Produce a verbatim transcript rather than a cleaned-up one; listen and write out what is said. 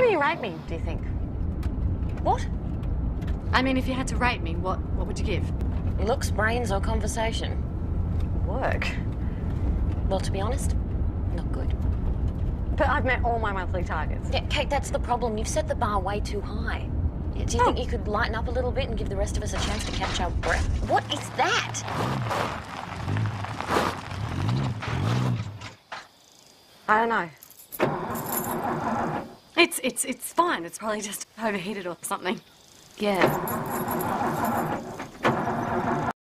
do you rate me, do you think? What? I mean, if you had to rate me, what, what would you give? Looks, brains, or conversation? Work. Well, to be honest, not good. But I've met all my monthly targets. Yeah, Kate, that's the problem. You've set the bar way too high. Yeah, do you Oh. think you could lighten up a little bit and give the rest of us a chance to catch our breath? What is that? I don't know. It's, it's, it's fine. It's probably just overheated or something. Yeah.